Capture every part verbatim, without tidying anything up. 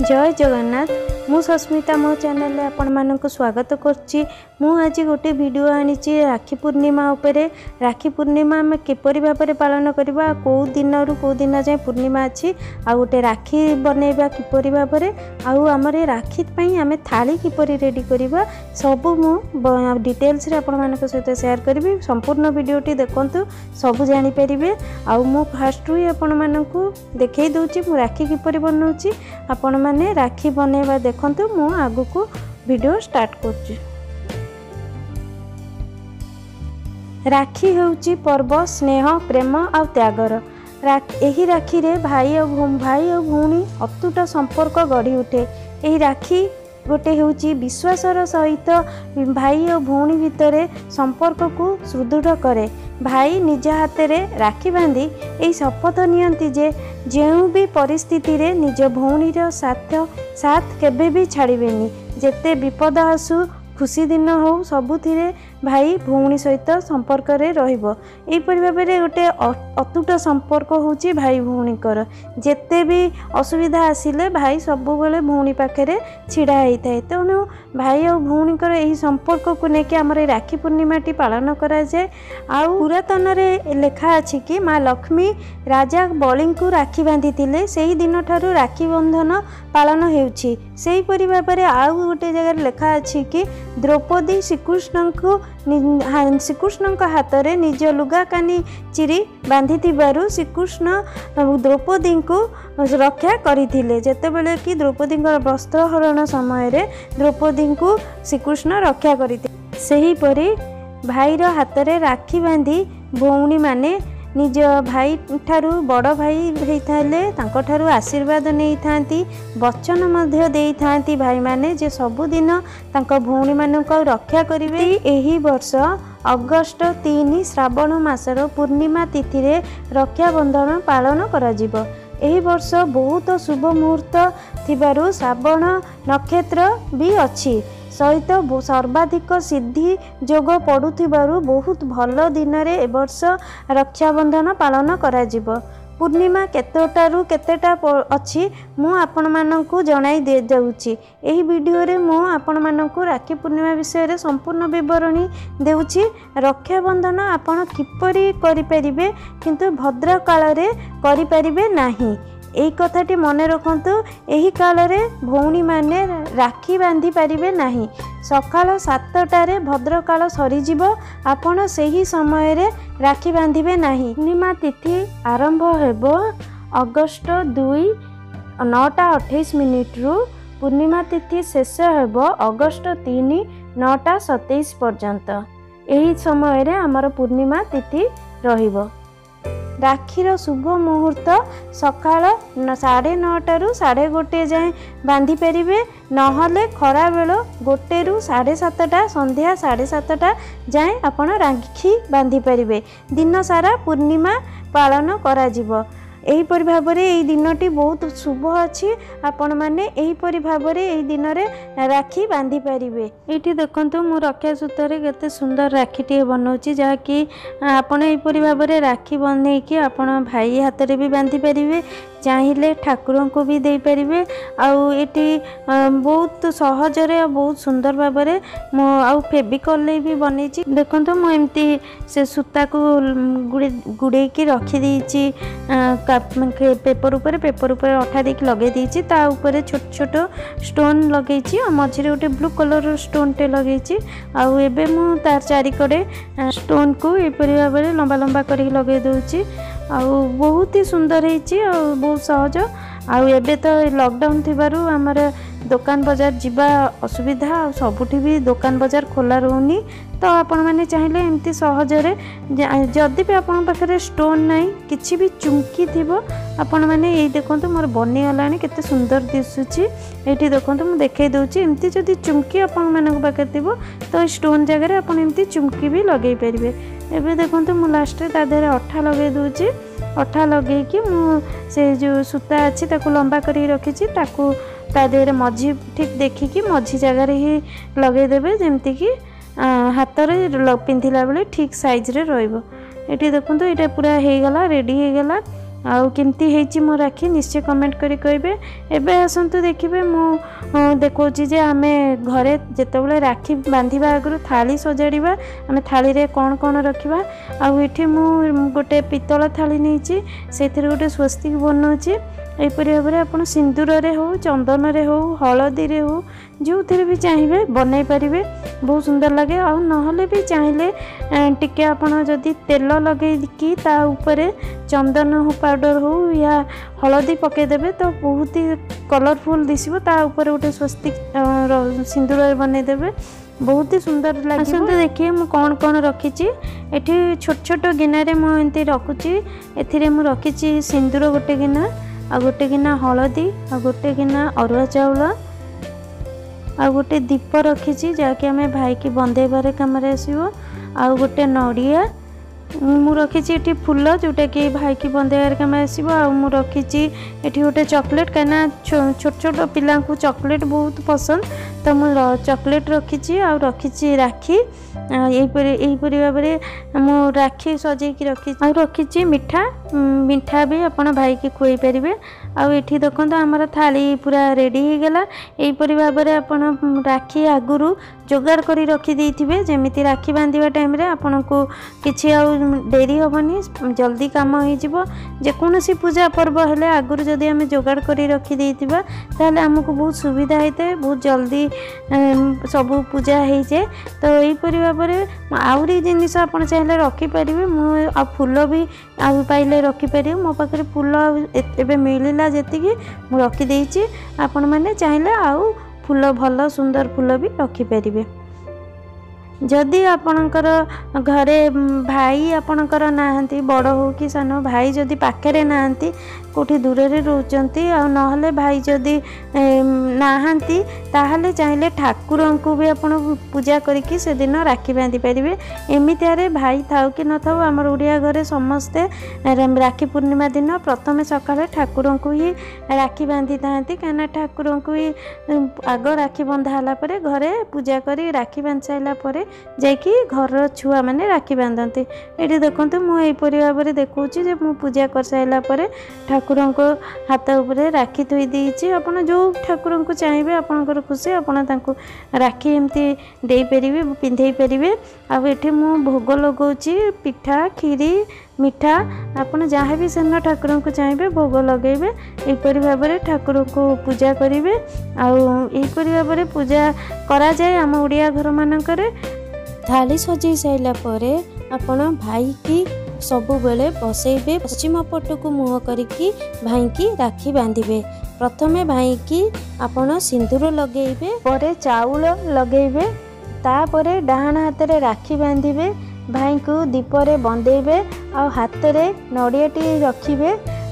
जय जगन्नाथ मु सस्मिता मो चैनल आपण मानक स्वागत करुच्ची। मु आज गोटे वीडियो आनी राखी पूर्णिमा उपरे। राखी पूर्णिमा आम किपरि भाव में पालन करवा, कौ दिन रु कौ दिन जाए पूर्णिमा अच्छी आ गोटे राखी बनैबा किपरि भाव में, आउ आमर राखी पई आमे थाली किपरि रेडी करवा सब मु डिटेल्स रे आपण मानक सहित शेयर करी। संपूर्ण वीडियोटी देखंतु सब जानि परिबे। आउ मु फास्ट रु आपण मानक देखै दउची मु राखी किपरि बनौची। आपण माने राखी बनैबा देखंतु मु आगु को वीडियो स्टार्ट करछि। राखी होउची पर्व स्नेह प्रेम और त्यागर। एही राखी रे भाई और भाई और भौणी अतुट संपर्क गढ़ी उठे। एही राखी गोटे होउची विश्वासर सहित भाई और भौणी भितर संपर्क को सुदृढ़ करे। भाई निज हाथ में राखी बांधी यही शपथ नियंती जे जेउ भी परिस्थिति रे निज भौणीर साथ साथ केबे भी छाड़िबेनी। जेते विपद आसु खुशी दिन हो सबुथिरे भाई भौणी सहित संपर्क रे रहिबो। एही परि भाबे रे गोटे अतुट संपर्क होउची भाई भौणीकर। जेते भी असुविधा आसिले भाई सबु बेले भौणी पाखरे छिड़ा हेई थाए। तेणु भाई और भौणीकर एही संपर्क को लेके हमर राखी पूर्णिमाटी पालन करा जाए। आ पुरातन रे लेखा अछि कि माँ लक्ष्मी राजा बलि को राखी बांधी थिले, सेही दिन ठारू राखी बंधन पालन हेउची। सेही परि भाबे रे आउ गोटे जगह लेखा अछि कि द्रौपदी श्रीकृष्ण को श्रीकृष्ण हाथ में निज लुगा कानी चिरी बांधी थिबारु श्रीकृष्ण द्रौपदी को रक्षा करथिले। जेतेबेले कि द्रौपदी वस्त्र हरण समय रे द्रौपदी को श्रीकृष्ण रक्षा करथिले। सेही परि भाईर हाथ में राखी बांधी भौणी माने निज भाई ठारू बड़ भाई होइथाले तांको ठारू आशीर्वाद नहीं थांती, वचन मध्य देई थांती भाई माने जे सबुदिन तांको भौणी मानक रक्षा करिवे। एही वर्ष अगस्ट तीन श्रावण मासर पूर्णिमा तिथि रे रक्षा बंधन पालन करा जिवो। एही वर्ष बहुत शुभ मुहूर्त थिबारु श्रावण नक्षत्र भी अछि सहित सर्वाधिक सिद्धि जोग पड़ुथिबारु बहुत भल दिन रे ए वर्ष रक्षाबंधन पालन करा जिवो। पूर्णिमा केतेटारु केतेटा अछि मु आपण मानकु जणाई दे जाउची। एही वीडियो रे मु आपण मानकु राखी पूर्णिमा विषय रे संपूर्ण विवरणी देउची। रक्षाबंधन आपण किपरि करि परिबे किंतु भद्र काल रे करि परिबे नाही। एही कथाटी मने रखंतु। एही काल रे भौणी माने राखी बांधी पारिबे नाही। सकाल सातटारे भद्रकाल सरीजिवो, आपण सेही समय रे राखी बांधिबे नाही। पूर्णिमा तिथि आरंभ हेबो अगस्ट दुई नौटा अठाईस मिनिट रु। पूर्णिमा तिथि शेष हेबो अगस्ट तीन नौटा सतैश पर्यंत। एही समय रे हमर पूर्णिमा तिथि रहिबो। राखीर शुभ मुहूर्त सकाळ साढ़े नौटा रु साढ़े गोटे जाए बांधी पारिबे, नहले खरा बेल गोटे रु साढ़े सातटा संध्या साढ़े सातटा जाए आपण राखी बांधी पारिबे। दिन सारा पूर्णिमा पालन करा जिवो। एहीपरि भाव में यही दिनटी बहुत शुभ अच्छी। आपण मैंने यहीपरि भाव में यही दिन में राखी बांधी पारिबे। ये देखंतु मु रक्षा सूत्र केते सुंदर राखीटी बनाऊँगी, जहाँकि आपण यहीपरि भाव में राखी बनईकि आपण भाई हाथ में भी बांधी पारिबे, चाहिए ठाकुर को भी दे पारिबे। आउ एटी बहुत सहजरे बहुत सुंदर भाव में मो आउ फेविकल भी बनईची। देखंतु मु एमती से सूता को गुड़े गुड़े की रखी देइची पेपर ऊपर पेपर ऊपर अठा देकी लगे देइची। ता ऊपर छोट छोट स्टोन लगेची, मझिरे गोटे ब्लू कलर स्टोन टे लगेची। आउ एबे मु तार चारिकड़े स्टोन को एपरि भाव में लंबा लंबा करके लगे दउची। आउ बहुत ही सुंदर होइची और बहुत सहज। आउ एबे तो लॉकडाउन थिबारु हमर दुकान बाजार जीवा असुविधा, सबुठी भी दुकान बाजार खोला रहूनी। तो आपण मैंने चाहिए एमती सहजरे जदि भी आपण पाखे स्टोन नाई किछि भी चुमकी थिबो आपण मैंने यही देखंतु मोर बनी गलानी केते सुंदर दिसुची। एठी देखंतु मु देखाई दउची एमती जदि चुमकी आपण मानक पाखे थिबो तो स्टोन जगह रे आपण एमती चुमकी भी लगेई परिबे। एबे देखंतु मु लास्ट रे ता देहरे अठा लगेई दउची। अठा लगे कि मु से जो सूता अच्छी ताकू लंबा करी रखी ताकू ता देहरे मझी ठीक देखिकी मझी जगह ही लगेदेवे, जमती कि हाथ में पिंधिला बेले ठीक साइज रे रहिबो। एटी देखंतु एटा पूरा हे गला रेडी हे गला। आउ केमती हेची मो राखी निश्चय कमेंट करी कहबे। एबे आसंतु देखिबे मो देखौची जे आमे घरे जेतेबेले राखी बांधिबा आगरु थाली सजाड़िबा आमे थाली रे कोन कोन रखिबा। आउ एठी मु गोटे पितल थाली नेची सेथिरे गोटे स्वस्तिक बनौची। एपरि भाबरे आपण सिंदूर रे हो चंदन रे हो हलदी रे हो जो थे भी चाहिए बनई पारे बहुत सुंदर लगे। आ नहले भी चाहिए टिके आपण जदि तेल लगे कि ता ऊपर चंदन हो पाउडर हो या हलदी पकईदेवे तो बहुत ही कलरफुल दिशो। ता ऊपर गोटे स्वस्तिक सिंदूर बनईदेवे बहुत ही सुंदर लगे। तो देखिए मु कौन कौन रखी एठी छोट छोट गिनारे मुझे रखुची। एथिरे मु रखी सिंदूर गोटे गिना आ गोटे गिना हलदी आ गोटे गिना अरुआ चाउल आ गोटे दीप रखी जहाँकि आम भाई की बंधेबार कम आसो। आ गोटे नड़िया मु रखी फूल जोटा कि भाई की बंधेबार कम आसो। आ मु रखी एठी गोटे चॉकलेट कहीं छोट छोट पिला चॉकलेट बहुत पसंद तो मु चॉकलेट रखी आ रखी राखी यहीपरी भाव में मु राखी सजेकी रखी आ रखी मिठा मिठा भी आपण भाई की खुई पारे। आठी देखो आमर थाली पूरा रेडी हो गला। यहीपरी भाव में आपण राखी आगुरु जोगाड़ करी रखी देथिबे जेमिति राखी बांधिबा टाइम रे आपण को किछि आ डेरी होबनी जल्दी काम हो जिवो। जेकोसी पूजा पर्व हेले आगुरु जदि आमे जोगाड़ करी रखी देथिबा ताले हमकु बहुत सुविधा होता बहुत जल्दी सब पूजा हो जाए। तो यहीपरी भाव में आउरी जिनिस आपण चाहिले रखी पारिबे मु आ फूल भी आ पाइले रखी पारिबे। मो पाखरे फूल एबे मिलिला जेतिकी मु रखी देइछि। आपण माने चाहिले आउ फूल भल सुंदर फूल भी रखी पारिबे। जदि आपणकर घरे भाई आपणकर नाहंती बड़ हो कि सान भाई जदि पाखरे नाहंती कोठी दूर रे रोचंती आ नहले भाई जदि नाहंती ताहले चाहिले ठाकुर को भी आपण पूजा करिकि से दिन राखी बांधि पारिबे। एमितियारे भाई थाउ कि न थाउ हमर ओडिया घरे समस्ते राखी पूर्णिमा दिन प्रथम सकाळे ठाकुर को ही राखी बांधि थांती काना ठाकुर को ही आग राखी बंधा हला परे घरे पूजा करी राखी बांधि साइला परे जाकि घर छुआ मैंने राखी बांधती। ये देखो मुझे भाव में देखुची जे मु पूजा कर साइला परे ठाकुर को हाथ उपरे राखी थोई देइछि। आपण जो ठाकुर को चाहिए आपणकर खुशी आपण तांको राखी एमती दे परिबे पिंधे परिबे। आ एठी मु भोग लगौछि पिठा खीरी मिठा आपण जहाँ भी सेन ठाकुर को चाहिए भोग लगेबे। एपरि भाव में ठाकुर को पूजा करेंगे। आईपरी भाव में पूजा करा जाए आम ओडिया घर मानकरे। थाली सजई साइला परे आपण भाई की सबु बेले बसैबे पश्चिम पट को मुह करिकी भाई की राखी बांधिबे। प्रथमे भाई की आपण सिंदूर लगेबे परे चाउल लगेबे तापरे डाहाण हाथ रे राखी बांधिबे भाई को दीपरे बंदेबे आ हाथ रे नड़ियाटी रखिबे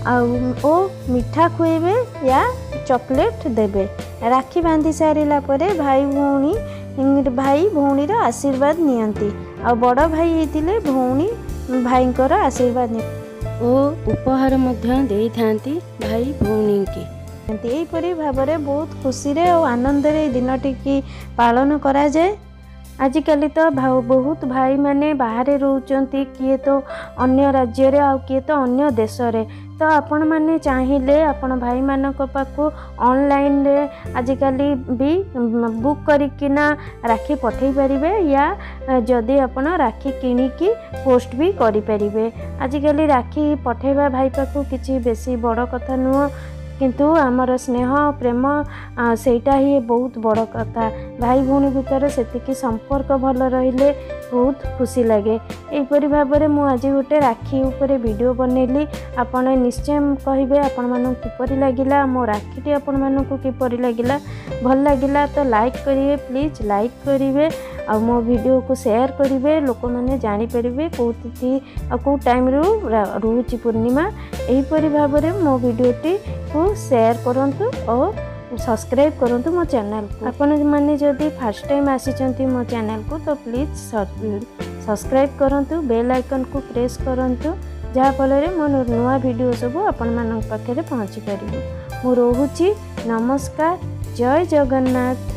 आ मिठा खुएबे या चॉकलेट देबे। राखी बांधि सारिला परे भाई भौणी भाई भौणी रा आशीर्वाद नियंती आ बड़ भाई हेतिले भौणी भाई कर आशीर्वाद नि ओ उपहार मध्य देई थांती भाई भौणी की। यहीपरी भाव में बहुत खुशी रे और आनंद रे दिन टी पालन करा जाए। आजिकल तो भाव बहुत भाई माने बाहर रोचंती किए तो अन्य राज्य रे आ किए तो अन्य देश रे। तो आपण माने चाहिए आपण भाई मानक पाखु ऑनलाइन रे आजिकल भी बुक करिकिना राखी पठेई परिबे या जदि आपण राखी किनिकी पोस्ट भी करि परिबे। आजिकल राखी पठेबा भाई पाखु किछि बेसी बड़ कथा नुह किंतु आमर स्नेह प्रेम सेटा ही बहुत बड़ कथा। भाई भौणी भितर सेतिकी संपर्क भल रहिले बहुत खुशी लगे। यहीपरि भाव में मुझे आज गोटे राखी उपरे वीडियो बनैली। आपण निश्चय कहिबे आपण मानू किपरि लागिला मो राखीटी आपण मानू किपरि लागिला भल लागिला तो लाइक करिवे प्लीज लाइक करिवे आ मो वीडियो को शेयर करिवे लोक माने जानि परिबे कोथि आ को टाइम रो रोची पूर्णिमा। यहीपरि भाव में मो वीडियोटी को शेयर करंतु और सब्सक्राइब करंतु मो चैनल को। आपण माने जदि फर्स्ट टाइम आसीचंती मो चैनल को तो प्लीज सब्सक्राइब करंतु बेल आइकन को प्रेस करंतु जहाँ फल मो नुआ वीडियो सब आपण मानक पाखे पहुँची पारिबो। मु रोहुची नमस्कार जय जगन्नाथ।